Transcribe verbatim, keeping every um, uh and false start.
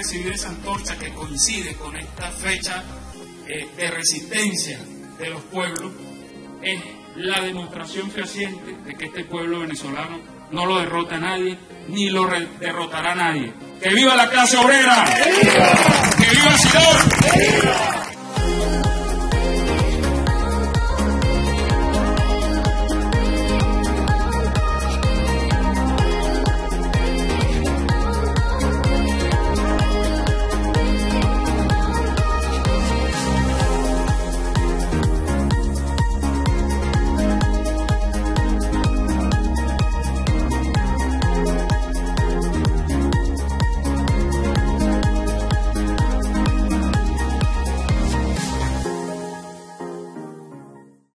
recibir esa antorcha que coincide con esta fecha eh, de resistencia de los pueblos, es la demostración fehaciente de que este pueblo venezolano no lo derrota a nadie, ni lo derrotará a nadie. ¡Que viva la clase obrera! ¡Que viva Sidón!